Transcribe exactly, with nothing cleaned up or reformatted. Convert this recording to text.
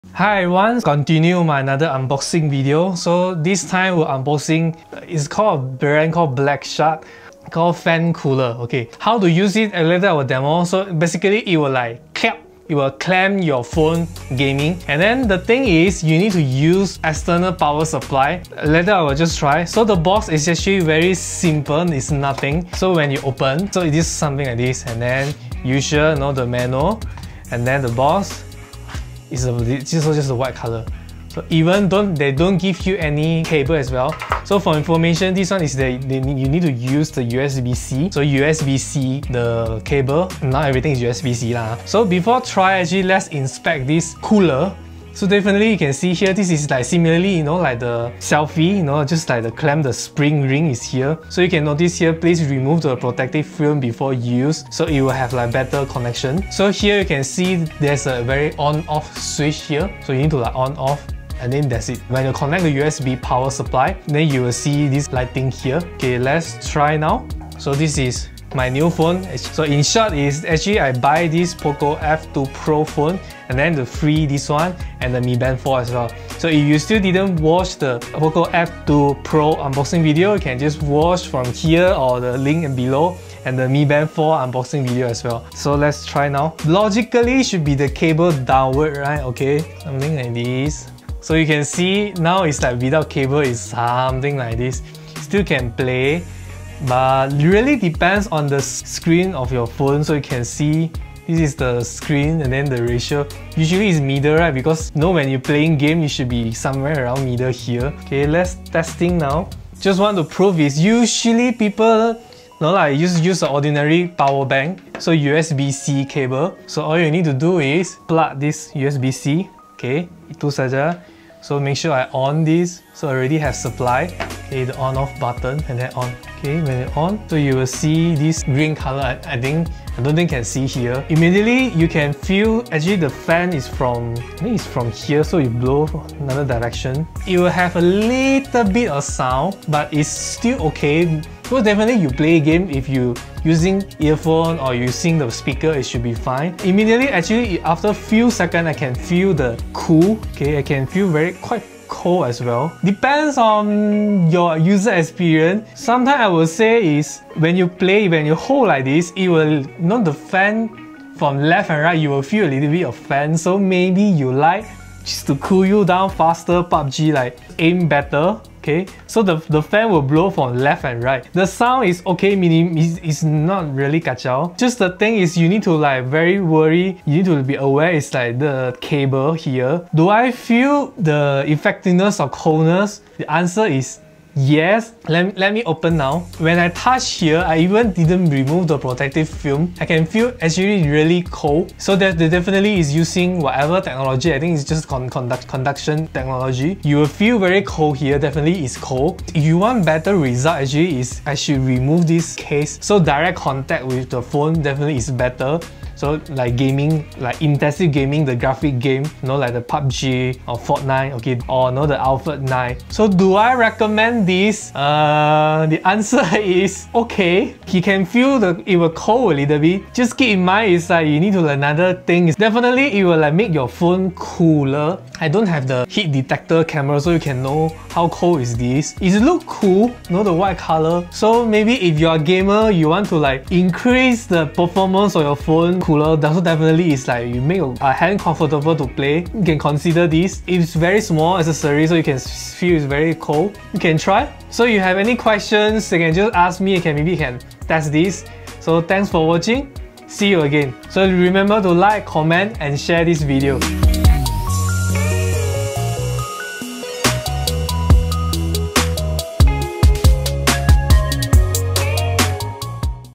Hi everyone, continue my another unboxing video. So this time we're unboxing, it's called a brand called Black Shark, called FunCooler. Okay, how to use it? Later I will demo. So basically it will like clap, it will clamp your phone gaming. And then the thing is, you need to use external power supply. Later I will just try. So the box is actually very simple, it's nothing. So when you open, so it is something like this, and then usual, you know, the manual, and then the box. It's also just a white color. So even don't they don't give you any cable as well. So for information, this one is the they, you need to use the U S B C. So U S B C the cable. Not everything is U S B C lah. So before try, actually let's inspect this cooler. So definitely you can see here, this is like similarly, you know, like the selfie, you know, just like the clamp, the spring ring is here. So you can notice here, please remove the protective film before use, so it will have like better connection. So here you can see there's a very on-off switch here. So you need to like on-off, and then that's it. When you connect the U S B power supply, then you will see this lighting here. Okay, let's try now. So this is my new phone. So in short is actually I buy this Poco F two Pro phone and then the free this one and the Mi Band four as well. So if you still didn't watch the Poco F two Pro unboxing video, you can just watch from here or the link below, and the Mi Band four unboxing video as well. So let's try now. Logically should be the cable downward, right? Okay, something like this. So you can see now it's like without cable is something like this. Still can play, but it really depends on the screen of your phone. So you can see this is the screen and then the ratio. Usually it's middle, right? Because you know when you're playing game, you should be somewhere around middle here. Okay, let's testing now. Just want to prove is usually people no like use use the ordinary power bank. So U S B C cable. So all you need to do is plug this U S B C. Okay, itu saja. So make sure I on this. So I already have supply. Okay, the on off button and then on. Okay, when it on, so you will see this green color. I, I think I don't think can see here. Immediately you can feel actually the fan is from I think it's from here, so you blow another direction. It will have a little bit of sound, but it's still okay. So definitely you play a game, if you using earphone or using the speaker, it should be fine. Immediately actually after few seconds I can feel the cool. Okay, I can feel very quite cold as well. Depends on your user experience. Sometimes I will say is when you play, when you hold like this, it will not the fan from left and right, you will feel a little bit of fan. So maybe you like just to cool you down faster, P U B G like aim better. Okay, so the, the fan will blow from left and right. The sound is okay, meaning it's, it's not really kacau. Just the thing is you need to like very worry, you need to be aware it's like the cable here. Do I feel the effectiveness of coldness? The answer is yes. Let, let me open now. When I touch here, I even didn't remove the protective film. I can feel actually really cold. So that they definitely is using whatever technology. I think it's just con conduct conduction technology. You will feel very cold here. Definitely is cold. If you want better result, actually is I should remove this case. So direct contact with the phone definitely is better. So like gaming, like intensive gaming, the graphic game, you know, like the P U B G or Fortnite, okay, or you know, the Alpha nine. So do I recommend this? Uh, the answer is okay. You can feel the it will cold a little bit. Just keep in mind is like you need to another thing is definitely it will like make your phone cooler. I don't have the heat detector camera, so you can know how cold is this. It look cool, you know, the white color. So maybe if you're a gamer, you want to like increase the performance of your phone cooler, so definitely is like you make your hand comfortable to play. You can consider this. It's very small accessory, so you can feel it's very cold. You can try. So if you have any questions, you can just ask me. You can maybe you can test this. So thanks for watching. See you again. So remember to like, comment and share this video.